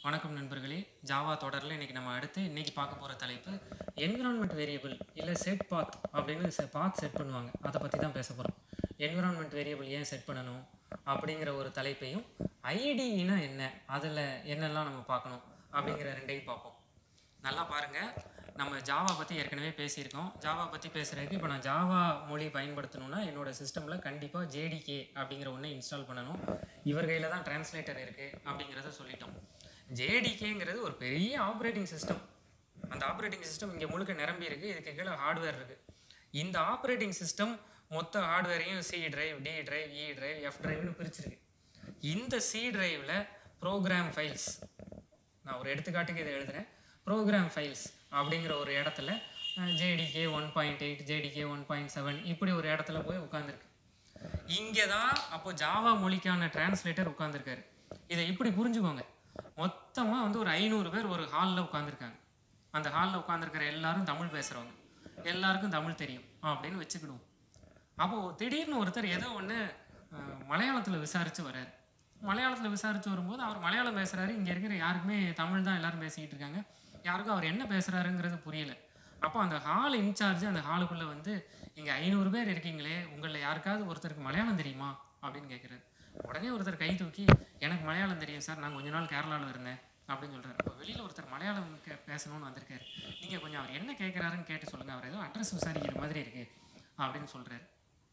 வணக்கம் நண்பர்களே. ஜாவா தொடரில் இன்றைக்கி நம்ம இன்றைக்கி பார்க்க போகிற தலைப்பு என்விரான்மெண்ட் வேரியபிள் இல்லை செட் பாத் அப்படின்னு பாத் செட் பண்ணுவாங்க. அதை பற்றி தான் பேச போகிறோம். என்விரான்மெண்ட் வேரியபிள் ஏன் செட் பண்ணணும் அப்படிங்கிற ஒரு தலைப்பையும், ஐடினா என்ன, அதில் என்னெல்லாம் நம்ம பார்க்கணும் அப்படிங்கிற ரெண்டையும் பார்ப்போம். நல்லா பாருங்கள், நம்ம ஜாவா பற்றி ஏற்கனவே பேசியிருக்கோம். ஜாவா பற்றி பேசுகிறதுக்கு இப்போ நான் ஜாவா மொழி பயன்படுத்தணுன்னா என்னோடய சிஸ்டமில் கண்டிப்பாக ஜேடிகே அப்படிங்கிற ஒன்று இன்ஸ்டால் பண்ணணும். இவர் கையில் தான் டிரான்ஸ்லேட்டர் இருக்குது அப்படிங்கிறத சொல்லிட்டோம். ஜேடிகேங்கிறது ஒரு பெரிய ஆப்ரேட்டிங் சிஸ்டம். அந்த ஆப்ரேட்டிங் சிஸ்டம் இங்கே முழுக்க நிரம்பி இருக்குது. இதுக்கு கீழே ஹார்ட்வேர் இருக்குது. இந்த ஆப்ரேட்டிங் சிஸ்டம் மொத்த ஹார்ட்வேரையும் C drive, D drive, E drive, F டிரைவ்னு பிரிச்சிருக்கு. இந்த சி டிரைவில் ப்ரோக்ராம் ஃபைல்ஸ், நான் ஒரு எடுத்துக்காட்டுக்கு இதை எழுதுகிறேன். ப்ரோக்ராம் ஃபைல்ஸ் அப்படிங்கிற ஒரு இடத்துல ஜேடிகே 1.8, ஜேடிகே 1.7 இப்படி ஒரு இடத்துல போய் உட்காந்துருக்கு. இங்கே தான் அப்போது ஜாவா மொழிக்கான டிரான்ஸ்லேட்டர் உட்காந்துருக்காரு. இதை இப்படி புரிஞ்சுக்கோங்க. மொத்தமாக ஒரு 500 பேர் ஒரு ஹாலில் உட்காந்துருக்காங்க. அந்த ஹாலில் உட்காந்துருக்கிற எல்லாரும் தமிழ் பேசுகிறவங்க, எல்லாருக்கும் தமிழ் தெரியும் அப்படின்னு வச்சுக்கிடுவோம். அப்போது திடீர்னு ஒருத்தர் ஏதோ ஒன்று மலையாளத்தில் விசாரித்து வர்றாரு. மலையாளத்தில் விசாரித்து வரும்போது அவர் மலையாளம் பேசுகிறாரு. இங்கே இருக்கிற யாருக்குமே தமிழ் தான் எல்லோரும் பேசிக்கிட்டு இருக்காங்க. யாருக்கும் அவர் என்ன பேசுகிறாருங்கிறது புரியல. அப்போ அந்த ஹால் இன்சார்ஜ் அந்த ஹாலுக்குள்ளே இங்கே 500 பேர் இருக்கீங்களே, உங்களில் யாருக்காவது ஒருத்தருக்கு மலையாளம் தெரியுமா அப்படின்னு கேட்குறாரு. உடனே ஒருத்தர் கை தூக்கி, எனக்கு மலையாளம் தெரியும் சார், நான் கொஞ்ச நாள் கேரளாவில் இருந்தேன் அப்படின்னு சொல்கிறார். இப்போ வெளியில் ஒருத்தர் மலையாளம் பேசணும்னு வந்திருக்காரு. நீங்கள் கொஞ்சம் அவர் என்ன கேட்குறாருன்னு கேட்டு சொல்லுங்கள், அவர் ஏதோ அட்ரஸ் விசாரிக்கிற மாதிரி இருக்குது அப்படின்னு சொல்கிறாரு.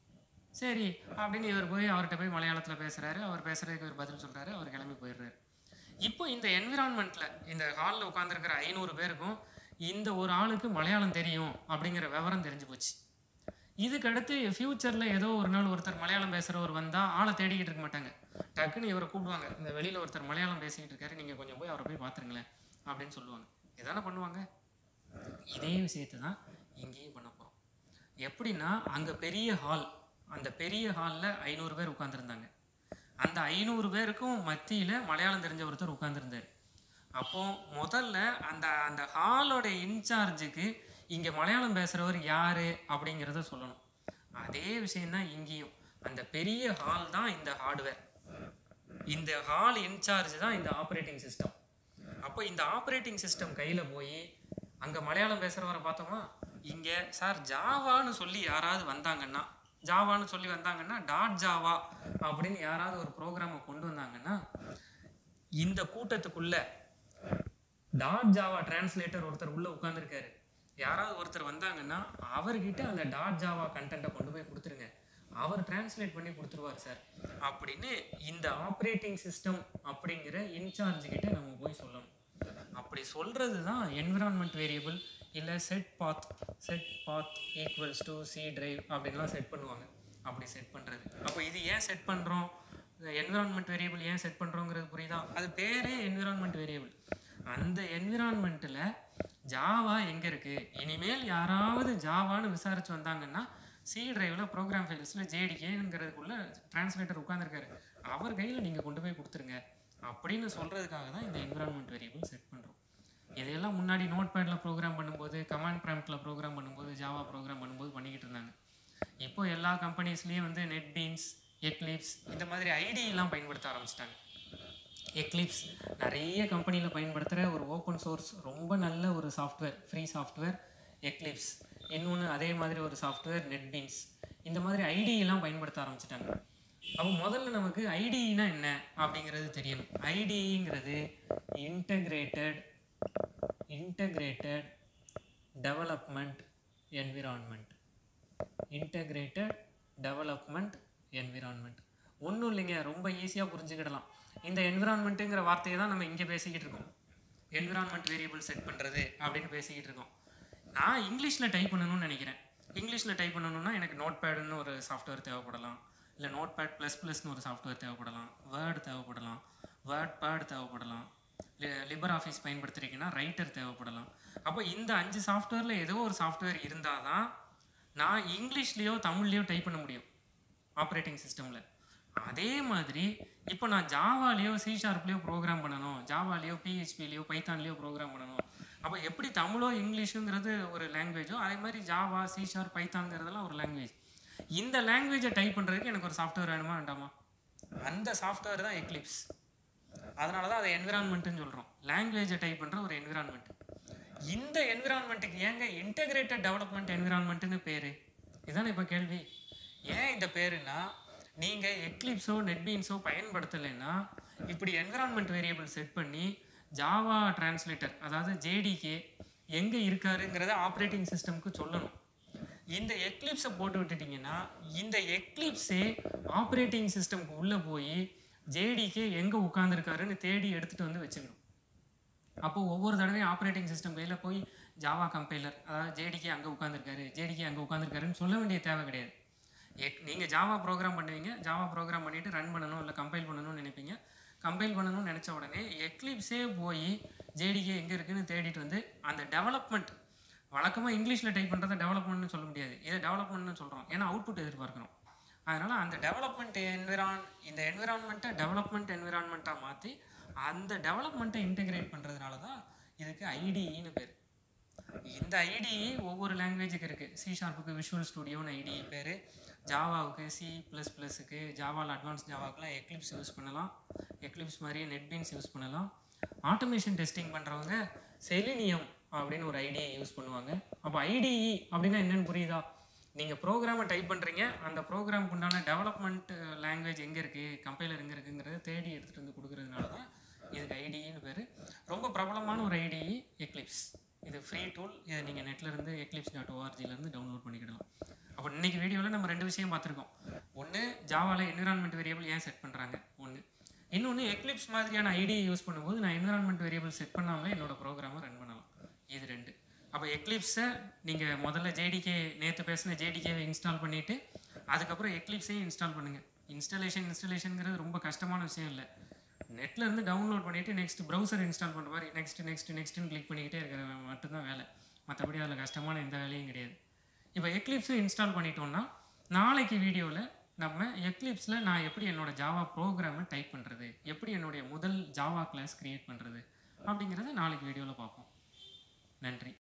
சரி அப்படின்னு இவர் போய் அவர்கிட்ட போய் மலையாளத்தில் பேசுகிறாரு. அவர் பேசுகிறதுக்கு ஒரு பதில் சொல்கிறாரு. அவர் கிளம்பி போயிடுறாரு. இப்போ இந்த என்விரான்மெண்ட்டில் இந்த ஹாலில் உட்காந்துருக்கிற 500 பேருக்கும் இந்த ஒரு ஆளுக்கு மலையாளம் தெரியும் அப்படிங்கிற விவரம் தெரிஞ்சு போச்சு. இதுக்கடுத்து ஃப்யூச்சரில் ஏதோ ஒரு நாள் ஒருத்தர் மலையாளம் பேசுகிறவர் வந்தால் ஆளை தேடிக்கிட்டு இருக்க மாட்டாங்க. டக்குன்னு இவரை கூப்பிடுவாங்க. இந்த வெளியில் ஒருத்தர் மலையாளம் பேசிக்கிட்டு இருக்காரு, நீங்கள் கொஞ்சம் போய் அவரை போய் பார்த்துருங்களேன் அப்படின்னு சொல்லுவாங்க. இதானே பண்ணுவாங்க. இதே விஷயத்தை தான் இங்கேயும் பண்ண போகிறோம். எப்படின்னா, அங்கே பெரிய ஹால், அந்த பெரிய ஹாலில் 500 பேர் உட்காந்துருந்தாங்க. அந்த 500 பேருக்கும் மத்தியில் மலையாளம் தெரிஞ்ச ஒருத்தர் உட்காந்துருந்தார். அப்போது முதல்ல அந்த அந்த ஹாலோட இன்சார்ஜுக்கு இங்கே மலையாளம் பேசுகிறவர் யார் அப்படிங்கிறத சொல்லணும். அதே விஷயந்தான் இங்கேயும். அந்த பெரிய ஹால் தான் இந்த ஹார்ட்வேர், இந்த ஹால் இன்சார்ஜ் தான் இந்த ஆப்ரேட்டிங் சிஸ்டம். அப்போ இந்த ஆப்ரேட்டிங் சிஸ்டம் கையில் போய் அங்கே மலையாளம் பேசுகிறவரை பார்த்தோமா, இங்கே சார் ஜாவான்னு சொல்லி யாராவது வந்தாங்கன்னா, ஜாவான்னு சொல்லி வந்தாங்கன்னா டாட் ஜாவா அப்படின்னு யாராவது ஒரு ப்ரோக்ராமை கொண்டு வந்தாங்கன்னா, இந்த கூட்டத்துக்குள்ளே டாட் ஜாவா டிரான்ஸ்லேட்டர் ஒருத்தர் உள்ளே உட்காந்துருக்காரு. யாராவது ஒருத்தர் வந்தாங்கன்னா அவர்கிட்ட அந்த டாட் ஜாவா கண்டென்ட்டை கொண்டு போய் கொடுத்துருங்க, அவர் டிரான்ஸ்லேட் பண்ணி கொடுத்துருவார் சார் அப்படின்னு இந்த ஆப்ரேட்டிங் சிஸ்டம் அப்படிங்கிற இன்சார்ஜ் கிட்ட நம்ம போய் சொல்லணும். அப்படி சொல்கிறது தான் என்விரான்மெண்ட் வேரியபிள் இல்லை set path equals to C drive அப்படின்லாம் செட் பண்ணுவாங்க. அப்படி செட் பண்ணுறது. அப்போ இது ஏன் செட் பண்ணுறோம், என்விரான்மெண்ட் வேரியபிள் ஏன் செட் பண்ணுறோங்கிறது புரியுதா? அது பேரே என்விரான்மெண்ட் வேரியபிள். அந்த என்விரான்மெண்ட்டில் ஜாவா எங்கே இருக்குது, இனிமேல் யாராவது ஜாவான்னு விசாரித்து வந்தாங்கன்னா சி டிரைவில் ப்ரோக்ராம் ஃபைல்ஸில் ஜேடிகேங்கிறதுக்குள்ளே டிரான்ஸ்லேட்டர் உட்காந்துருக்காரு, அவர் கையில் நீங்கள் கொண்டு போய் கொடுத்துருங்க அப்படின்னு சொல்கிறதுக்காக தான் இந்த என்விரான்மெண்ட் வேரியபிள் செட் பண்ணுறோம். இதையெல்லாம் முன்னாடி நோட் பேடில் ப்ரோக்ராம் பண்ணும்போது, கமாண்ட் ப்ராம்ப்டில் ப்ரோக்ராம் பண்ணும்போது, ஜாவா ப்ரோக்ராம் பண்ணும்போது பண்ணிக்கிட்டு இருந்தாங்க. இப்போ எல்லா கம்பெனிஸ்லேயும் நெட் பீன்ஸ், எக்லிப்ஸ் இந்த மாதிரி ஐடியெல்லாம் பயன்படுத்த ஆரம்பிச்சிட்டாங்க. எக்லிப்ஸ் நிறைய கம்பெனியில் பயன்படுத்துகிற ஒரு ஓப்பன் சோர்ஸ் ரொம்ப நல்ல ஒரு சாஃப்ட்வேர், ஃப்ரீ சாஃப்ட்வேர் எக்லிப்ஸ். இன்னொன்று அதே மாதிரி ஒரு சாஃப்ட்வேர் நெட் பீன்ஸ். இந்த மாதிரி ஐடியெல்லாம் பயன்படுத்த ஆரம்பிச்சிட்டாங்க. அப்போ முதல்ல நமக்கு ஐடினா என்ன அப்படிங்கிறது தெரியணும். ஐடிங்கிறது integrated development environment. Integrated development environment ஒன்றும் இல்லைங்க, ரொம்ப ஈஸியாக புரிஞ்சுக்கிடலாம். இந்த என்விரான்மெண்ட்டுங்கிற வார்த்தையை தான் நம்ம இங்கே பேசிக்கிட்டு இருக்கோம். என்விரான்மெண்ட் வேரியபிள் செட் பண்ணுறது அப்படின்னு பேசிக்கிட்டு இருக்கோம். நான் இங்கிலீஷில் டைப் பண்ணணும்னு நினைக்கிறேன். இங்கிலீஷில் டைப் பண்ணணுன்னா எனக்கு நோட் பேடுன்னு ஒரு சாஃப்ட்வேர் தேவைப்படலாம், இல்லை நோட் பேட் ++ன்னு ஒரு சாஃப்ட்வேர் தேவைப்படலாம், வேர்டு தேவைப்படலாம், வேர்ட் பேட் தேவைப்படலாம், லிபர் ஆஃபீஸ் பயன்படுத்துகிறீங்கன்னா ரைட்டர் தேவைப்படலாம். அப்போ இந்த 5 சாஃப்ட்வேரில் ஏதோ ஒரு சாஃப்ட்வேர் இருந்தால் தான் நான் இங்கிலீஷ்லேயோ தமிழ்லேயோ டைப் பண்ண முடியும் ஆப்ரேட்டிங் சிஸ்டமில். அதே மாதிரி இப்போ நான் ஜாவாலேயோ சி ஷார்ப்லேயோ ப்ரோக்ராம் பண்ணணும், ஜாவாலேயோ பிஹெச்பிலேயோ பைத்தான்லேயோ ப்ரோக்ராம் பண்ணணும். அப்போ எப்படி தமிழோ இங்கிலீஷுங்கிறது ஒரு லாங்குவேஜோ, அதே மாதிரி ஜாவா, சி ஷார்ப், பைத்தான்ங்கிறதெல்லாம் ஒரு லாங்குவேஜ். இந்த லாங்குவேஜை டைப் பண்ணுறதுக்கு எனக்கு ஒரு சாஃப்ட்வேர் வேணுமா வேண்டாமா? அந்த சாஃப்ட்வேர் தான் எக்லிப்ஸ். அதனால தான் அதை என்விரான்மெண்ட்டுன்னு சொல்கிறோம். லாங்குவேஜை டைப் பண்ணுற ஒரு என்விரான்மெண்ட். இந்த என்விரான்மெண்ட்டுக்கு ஏங்க இன்டெகிரேட்டட் டெவலப்மெண்ட் என்விரான்மெண்ட்டுன்னு பேர்? இதுதானே இப்போ கேள்வி. ஏன் இந்த பேருனா, நீங்கள் எக்லிப்ஸோ நெட்பீன்ஸோ பயன்படுத்தலைன்னா இப்படி என்விரான்மெண்ட் வேரியபிள் செட் பண்ணி ஜாவா டிரான்ஸ்லேட்டர், அதாவது ஜேடிகே எங்கே இருக்காருங்கிறத ஆப்ரேட்டிங் சிஸ்டம்க்கு சொல்லணும். இந்த எக்லிப்ஸை போட்டு விட்டுட்டிங்கன்னா இந்த எக்லிப்ஸே ஆப்ரேட்டிங் சிஸ்டம்க்கு உள்ளே போய் ஜேடிகே எங்கே உட்காந்துருக்காருன்னு தேடி எடுத்துகிட்டு வந்து வச்சுக்கணும். அப்போது ஒவ்வொரு தடவையும் ஆப்ரேட்டிங் சிஸ்டம் கையில் போய் ஜாவா கம்பைலர், அதாவது ஜேடிகே அங்கே உட்காந்துருக்காரு, ஜேடிகே அங்கே உட்காந்துருக்காருன்னு சொல்ல வேண்டிய தேவை கிடையாது. நீங்கள் ஜாவா ப்ரோக்ராம் பண்ணுவீங்க, ஜாவா ப்ரோக்ராம் பண்ணிவிட்டு ரன் பண்ணணும் இல்லை கம்பைல் பண்ணணும்னு நினைப்பீங்க. கம்பைல் பண்ணணும்னு நினச்ச உடனே எக்லிப்ஸே போய் ஜேடிகே எங்கே இருக்குதுன்னு தேடிட்டு வந்து அந்த டெவலப்மெண்ட், வழக்கமாக இங்கிலீஷில் டைப் பண்ணுறதை டெவலப்மெண்ட்னு சொல்ல முடியாது, இதை டெவலப்மெண்ட்னு சொல்கிறோம். ஏன்னா அவுட்புட் எதிர்பார்க்குறோம். அதனால் அந்த டெவலப்மெண்ட் இந்த என்விரான்மெண்ட்டை டெவலப்மெண்ட் என்விரான்மெண்ட்டாக மாற்றி அந்த டெவலப்மெண்ட்டை இன்டெகிரேட் பண்ணுறதுனால தான் இதுக்கு ஐடிஇன்னு பேர். இந்த ஐடிஇ ஒவ்வொரு லாங்குவேஜுக்கு இருக்குது. C# விஷுவல் ஸ்டுடியோன்னு ஐடிஇ பேர், ஜாவாவுக்கு C++க்கு, ஜாவாவில் அட்வான்ஸ் ஜாவாவுக்குலாம் எக்லிப்ஸ் யூஸ் பண்ணலாம். எக்லிப்ஸ் மாதிரியே நெட்பீன்ஸ் யூஸ் பண்ணலாம். ஆட்டோமேஷன் டெஸ்டிங் பண்ணுறவங்க செலினியம் அப்படின்னு ஒரு ஐடியை யூஸ் பண்ணுவாங்க. அப்போ ஐடிஇ அப்படின்னா என்னென்னு புரியுதா? நீங்கள் ப்ரோக்ராமை டைப் பண்ணுறீங்க, அந்த ப்ரோக்ராமுக்கு உண்டான டெவலப்மெண்ட் லாங்குவேஜ் எங்கே இருக்குது, கம்பைலர் எங்கே இருக்குங்கிறத தேடி எடுத்துகிட்டு வந்து கொடுக்குறதுனால தான் இதுக்கு ஐடிஇன்னு பேர். ரொம்ப பிரபலமான ஒரு ஐடிஇ எக்லிப்ஸ். இது ஃப்ரீ டூல். இதை நீங்கள் நெட்லேருந்து eclipse.org டவுன்லோட் பண்ணிக்கிடலாம். அப்போ இன்றைக்கி வீடியோவில் நம்ம 2 விஷயம் பார்த்துருக்கோம். ஒன்று, ஜாவாவில் என்விரான்மெண்ட் வேரியபிள் ஏன் செட் பண்ணுறாங்க ஒன்று. இன்னொன்று, எக்லிப்ஸ் மாதிரியான ஐடியை யூஸ் பண்ணும்போது நான் என்விரான்மெண்ட் வேரியபிள் செட் பண்ணாமல் என்னோட ப்ரோக்ராமை ரன் பண்ணலாம். இது 2. அப்போ எக்லிப்ஸை நீங்கள் முதல்ல ஜேடிகே, நேற்று பேசின ஜேடிகேவை இன்ஸ்டால் பண்ணிவிட்டு அதுக்கப்புறம் எக்லிப்ஸையும் இன்ஸ்டால் பண்ணுங்கள். இன்ஸ்டலேஷனுங்கிறது ரொம்ப கஷ்டமான விஷயம் இல்லை. நெட்லேருந்து டவுன்லோட் பண்ணிவிட்டு நெக்ஸ்ட் ப்ரௌசர் இன்ஸ்டால் பண்ணுற மாதிரி நெக்ஸ்ட்டுன்னு கிளிக் பண்ணிக்கிட்டே இருக்கிற மட்டும்தான் வேலை. மற்றபடி அதில் கஷ்டமான எந்த வேலையும் கிடையாது. இப்போ எக்லிப்ஸை இன்ஸ்டால் பண்ணிட்டோம்னா நாளைக்கு வீடியோவில் நம்ம எக்லிப்ஸில் நான் எப்படி என்னோடய ஜாவா ப்ரோக்ராமை டைப் பண்ணுறது, எப்படி என்னுடைய முதல் ஜாவா கிளாஸ் க்ரியேட் பண்ணுறது அப்படிங்கிறத நாளைக்கு வீடியோவில் பார்ப்போம். நன்றி.